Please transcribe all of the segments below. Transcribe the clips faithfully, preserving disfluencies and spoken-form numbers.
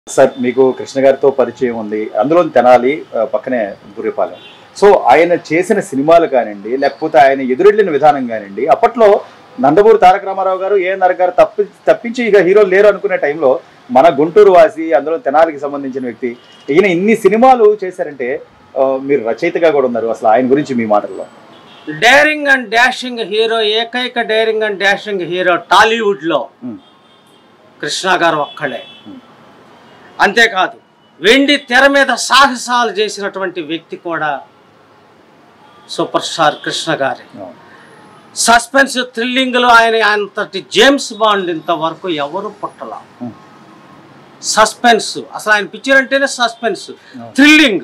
Sir మీకు కృష్ణ గారితో పరిచయం ఉంది, అందులో తెనాలి పక్కనే బుర్రిపాలెం. సో ఆయన చేసిన సినిమాలు కానివ్వండి, లేకపోతే ఆయన ఎదురెళ్ళిన విధానం కానివ్వండి, అప్పట్లో నందమూరి తారక రామారావు గారు, ఏఎన్ఆర్ గారు తప్పి తప్పించి ఇక హీరోలు లేరు అనుకునే టైంలో మన గుంటూరు వాసి, అందులో తెనాలికి సంబంధించిన వ్యక్తి, ఈయన ఇన్ని సినిమాలు చేశారంటే మీరు రచయితగా కూడా ఉన్నారు. అసలు ఆయన గురించి మీ మాటల్లో. డేరింగ్ అండ్ డాషింగ్ హీరో, ఏకైక డేరింగ్ అండ్ డాషింగ్ హీరో టాలీవుడ్లో కృష్ణ గారు ఒక్కడే. అంతేకాదు వెండి తెర మీద సాహసాలు చేసినటువంటి వ్యక్తి కూడా సూపర్ స్టార్ కృష్ణ గారి. సస్పెన్స్ థ్రిల్లింగ్లో ఆయన అంతటి జేమ్స్ బాండ్ ఇంతవరకు ఎవరు పుట్టలా. సస్పెన్స్ అసలు ఆయన పిక్చర్ అంటేనే సస్పెన్స్, థ్రిల్లింగ్.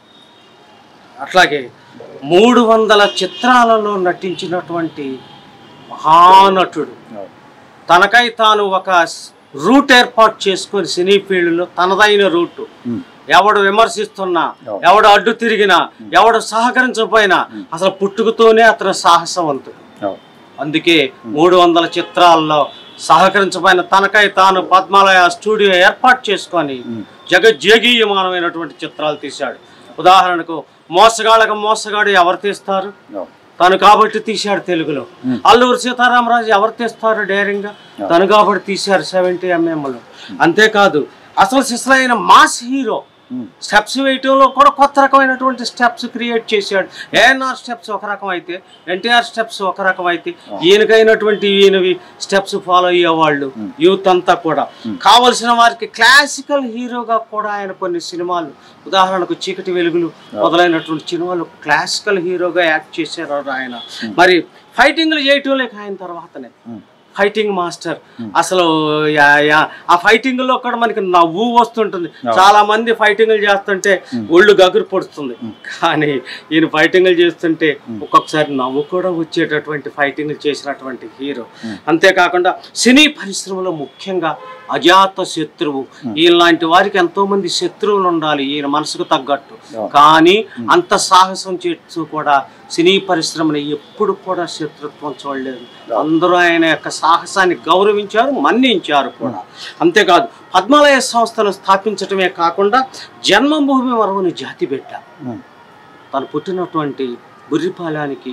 అట్లాగే మూడు వందల చిత్రాలలో నటించినటువంటి మహానటుడు. తనకై తాను ఒక రూట్ ఏర్పాటు చేసుకొని సినీ ఫీల్డ్లో తనదైన రూటు. ఎవడు విమర్శిస్తున్నా, ఎవడు అడ్డు తిరిగినా, ఎవడు సహకరించకపోయినా అసలు పుట్టుకతోనే అతను సాహసవంతుడు. అందుకే మూడు వందల చిత్రాల్లో సహకరించబోయిన తనకై తాను పద్మాలయ స్టూడియో ఏర్పాటు చేసుకొని జగజ్జేగీయమానమైనటువంటి చిత్రాలు తీశాడు. ఉదాహరణకు మోసగాళ్ళకు మోసగాడు ఎవరు తీస్తారు? తను కాబట్టి తీశాడు తెలుగులో. అల్లూరు సీతారామరాజు ఎవరు తీస్తారు డేరింగ్గా? తను కాబట్టి తీశారు సెవెంటీ ఎంఎంలో. అంతేకాదు అసలు సిసలైన మాస్ హీరో స్టెప్స్ వేయటంలో కూడా కొత్త రకమైనటువంటి స్టెప్స్ క్రియేట్ చేశాడు. ఏఎన్ఆర్ స్టెప్స్ ఒక రకం అయితే, ఎన్టీఆర్ స్టెప్స్ ఒక రకం అయితే, ఈయనకైనటువంటి ఈయనవి స్టెప్స్ ఫాలో అయ్యేవాళ్ళు యూత్ అంతా కూడా. కావలసిన వారికి క్లాసికల్ హీరోగా కూడా ఆయన కొన్ని సినిమాలు, ఉదాహరణకు చీకటి వెలుగులు మొదలైనటువంటి సినిమాలు క్లాసికల్ హీరోగా యాక్ట్ చేశారు ఆయన. మరి ఫైటింగ్లు చేయటం లేక ఆయన తర్వాతనే ఫైటింగ్ మాస్టర్. అసలు ఆ ఫైటింగ్ లో కూడా మనకి నవ్వు వస్తుంటుంది. చాలా మంది ఫైటింగ్లు చేస్తుంటే ఒళ్ళు గగురు పొడుస్తుంది, కానీ ఈయన ఫైటింగ్లు చేస్తుంటే ఒక్కొక్కసారి నవ్వు కూడా వచ్చేటటువంటి ఫైటింగ్లు చేసినటువంటి హీరో. అంతేకాకుండా సినీ పరిశ్రమలో ముఖ్యంగా అజాత శత్రువు. ఈయనలాంటి వారికి ఎంతో మంది శత్రువులు ఉండాలి ఈయన మనసుకు తగ్గట్టు. కానీ అంత సాహసం చేస్తూ కూడా సినీ పరిశ్రమని ఎప్పుడు కూడా శత్రుత్వం చూడలేదు. అందరూ ఆయన యొక్క సాహసాన్ని గౌరవించారు, మన్నించారు కూడా. అంతేకాదు పద్మాలయ సంస్థను స్థాపించటమే కాకుండా జన్మభూమి మరవని జాతి బిడ్డ. తను పుట్టినటువంటి బుర్రిపాలానికి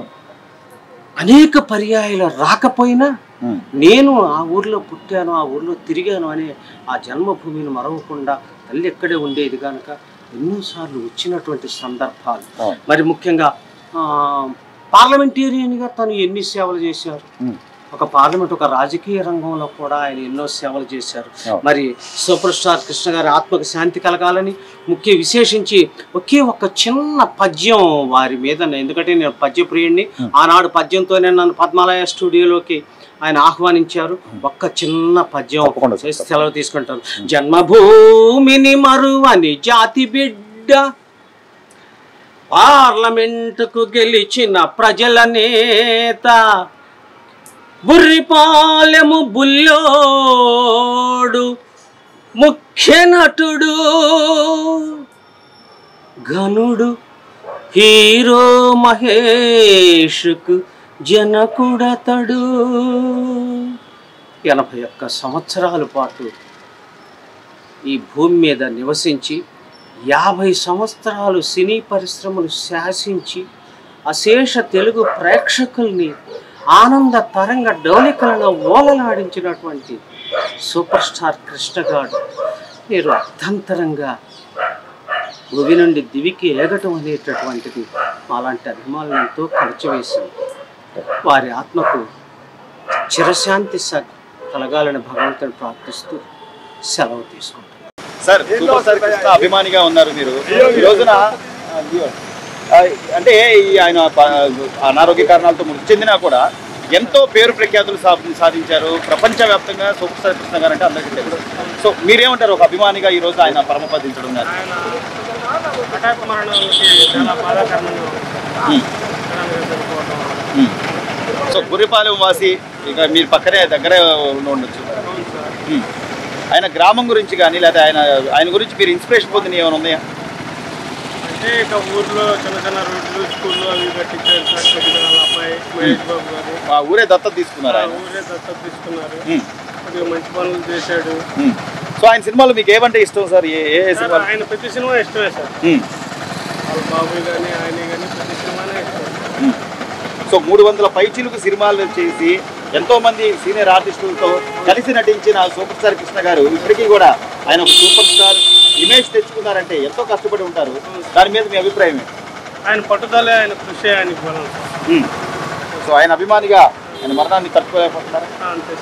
అనేక పర్యాయాలు రాకపోయినా నేను ఆ ఊర్లో పుట్టాను, ఆ ఊర్లో తిరిగాను అనే ఆ జన్మభూమిని మరవకుండా తల్లి ఎక్కడే ఉండేది కనుక ఎన్నోసార్లు వచ్చినటువంటి సందర్భాలు. మరి ముఖ్యంగా పార్లమెంటేరియన్గా తను ఎన్ని సేవలు చేశారు. ఒక పార్లమెంట్, ఒక రాజకీయ రంగంలో కూడా ఆయన ఎన్నో సేవలు చేశారు. మరి సూపర్ స్టార్ కృష్ణ గారి ఆత్మకు శాంతి కలగాలని ముఖ్య విశేషించి ఒకే ఒక చిన్న పద్యం వారి మీద, ఎందుకంటే నేను పద్యప్రియుడిని, ఆనాడు పద్యంతోనే నన్ను పద్మాలయ స్టూడియోలోకి ఆయన ఆహ్వానించారు. ఒక్క చిన్న పద్యం సెలవు తీసుకుంటారు. జన్మభూమిని మరువని జాతి బిడ్డ, పార్లమెంటుకు గెలిచిన ప్రజల నేత, బుర్రిపాలెము బుల్లోడు, ముఖ్య నటుడు, ఘనుడు, హీరో మహేష్కు జనకుడతడు. ఎనభై ఒక్క సంవత్సరాల పాటు ఈ భూమి మీద నివసించి యాభై సంవత్సరాలు సినీ పరిశ్రమను శాసించి అశేష తెలుగు ప్రేక్షకుల్ని ఆనంద తరంగ డౌలికలను ఓలలాడించినటువంటి సూపర్ స్టార్ కృష్ణ గారు మీరు అర్థంతరంగా భూమి నుండి దివికి ఏగటం అనేటటువంటిది అలాంటి అభిమానులతో కలిచివేసింది. వారి ఆత్మకు చిరశాంతి కలగాలని భగవంతుని ప్రార్థిస్తూ సెలవు తీసుకుంటారు. సార్ కృష్ణ అభిమానిగా ఉన్నారు మీరు. ఈ రోజున అంటే ఆయన అనారోగ్య కారణాలతో మృతి చెందినా కూడా ఎంతో పేరు ప్రఖ్యాతులు సాధించారు ప్రపంచవ్యాప్తంగా సూపర్ స్టార్ కృష్ణ గారు అంటే అందరికీ తెలుసు. సో మీరేమంటారు ఒక అభిమానిగా ఈ రోజు ఆయన పరమపదించడం గారు? సో బుర్రిపాలెం వాసి, ఇక మీరు పక్కనే దగ్గరే ఉండొచ్చు. ఆయన గ్రామం గురించి కానీ లేదా ఆయన ఆయన గురించి మీరు ఇన్స్పిరేషన్ పొందిన ఏమైనా ఉన్నాయా? అంటే ఇక ఊర్లో చిన్న చిన్న రోడ్లు, స్కూళ్ళు అవి కట్టించారు సార్. పెద్దల అబ్బాయి మహేష్ బాబు గారు ఆ ఊరే దత్తత తీసుకున్నారు. ఊరే దత్తత తీసుకున్నారు. కొద్దిగా మంచి పనులు చేశాడు. సో ఆయన సినిమాలు మీకు ఏమంటే ఇష్టం సార్? ఏ ఏ సార్ సినిమా? ఆయన ప్రతి సినిమా ఇష్టమే సార్. వాళ్ళ బాబు కానీ ఆయన కానీ ప్రతి సినిమానే ఇష్టం. సో మూడు వందల పైచిలుకు సినిమాలు చేసి ఎంతో మంది సీనియర్ ఆర్టిస్టులతో కలిసి నటించిన సూపర్ స్టార్ కృష్ణ గారు ఇప్పటికీ కూడా ఆయన ఒక సూపర్ స్టార్ ఇమేజ్ తెచ్చుకున్నారంటే ఎంతో కష్టపడి ఉంటారు. దాని మీద మీ అభిప్రాయం ఏంటి? ఆయన పట్టుదలే, ఆయన కృషి, ఆయనకి బలం. సో ఆయన అభిమానిగా ఆయన మరణాన్ని తట్టుకోలేకపోతున్నారు. అంతే